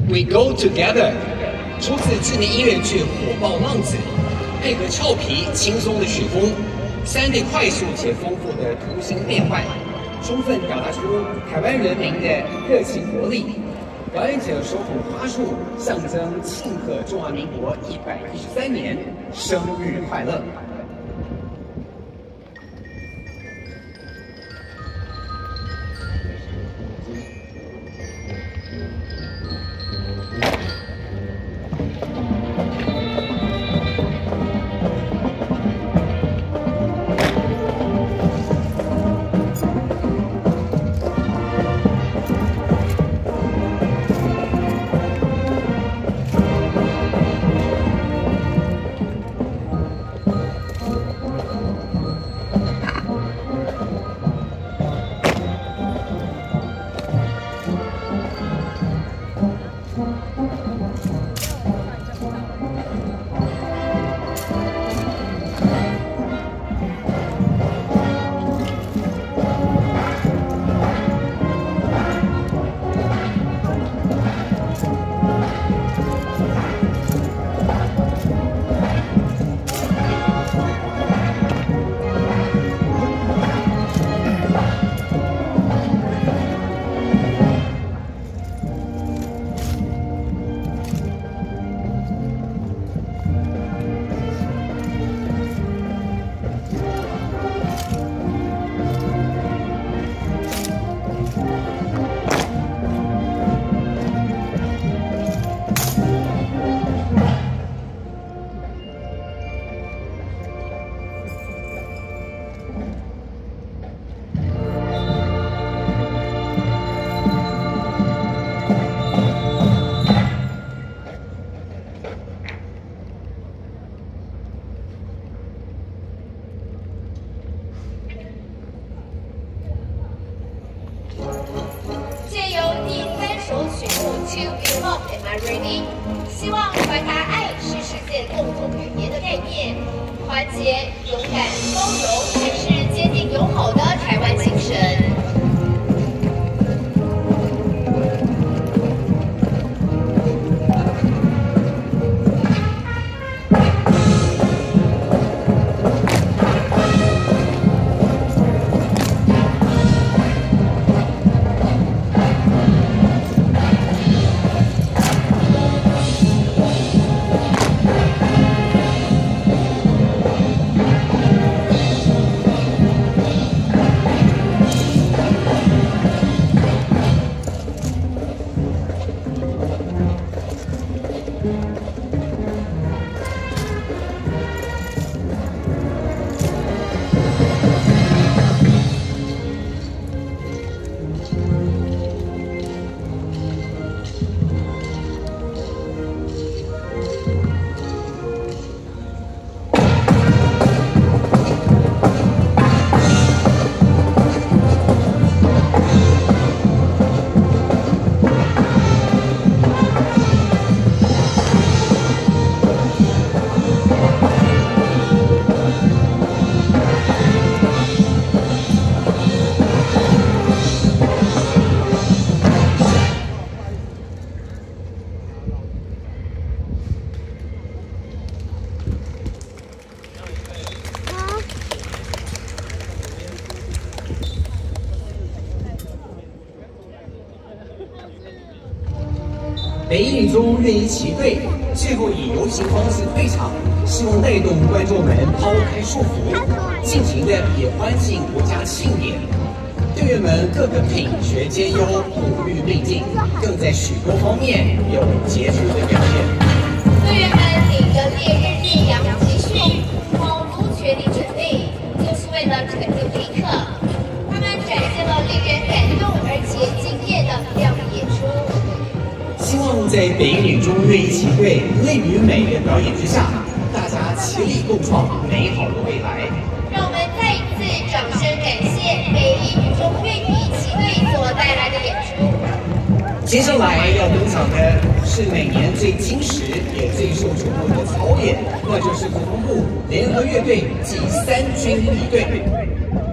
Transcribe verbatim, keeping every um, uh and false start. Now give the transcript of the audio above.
We Go Together 出自知名音乐剧《火爆浪子》，配合俏皮轻松的曲风，三 D 快速且丰富的图形变换，充分表达出台湾人民的热情活力。表演者手捧花束，象征庆贺中华民国一百一十三年生日快乐。 Am I ready？ 希望传达爱是世界共同语言的概念，团结、勇敢、包容才是坚定友好的台湾精神。 北一女中乐仪旗队最后以游行方式退场，希望带动观众们抛开束缚，尽情的也欢庆国家庆典。队员们个个品学兼优，五育并进，更在许多方面有杰出的表现。 队员们领着烈日烈阳集训，卯足全力准备，就是为了成就这一刻。他们展现了令人感动而且惊艳的亮眼演出。 希望在北一女中乐仪旗队泪与美的表演之下，大家齐力共创美好的未来。 让我们再一次掌声感谢北一女中乐仪旗队所带来的演出。 接下来要登场的是每年最精实也最受瞩目的操演，那就是国防部联合乐队暨三军仪队。